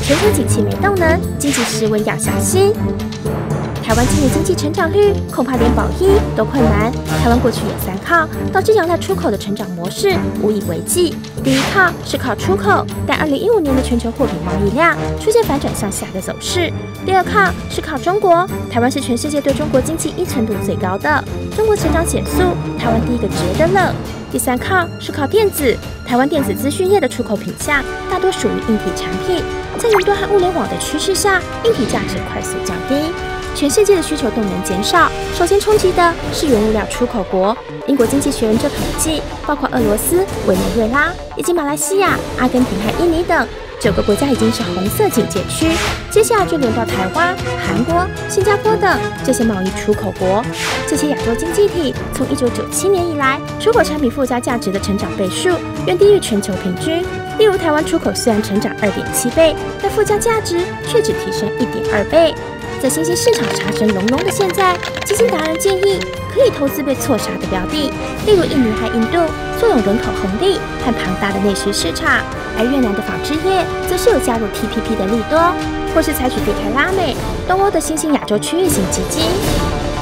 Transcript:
全球景气没动能，经济十分要小心。台湾今年经济成长率恐怕连保一都困难。台湾过去有3靠，导致仰赖出口的成长模式无以为继。第一靠是靠出口，但2015年的全球货品贸易量出现反转向下的走势。第二靠是靠中国，台湾是全世界对中国经济依存度最高的，中国成长减速，台湾第一个觉得了。第三靠是靠电子，台湾电子资讯业的出口品项大多属于硬体产品，在云端和物联网的趋势下，硬体价值快速降低。全世界的需求动能减少，首先冲击的是原物料出口国。英国经济学人就统计，包括俄罗斯、委内瑞拉以及马来西亚、阿根廷和印尼等9个国家已经是红色警戒区。接下来就轮到台湾、韩国、新加坡等这些贸易出口国。这些亚洲经济体从1997年以来，出口产品附加价值的成长倍数远低于全球平均。例如，台湾出口虽然成长2.7倍，但附加价值却只提升1.2倍。在新兴市场杀声隆隆的现在，基金达人建议可以投资被错杀的标的，例如印尼和印度，坐拥人口红利和庞大的内需市场；而越南的纺织业则是有加入 TPP 的利多，或是采取避开拉美、东欧的新兴亚洲区域型基金。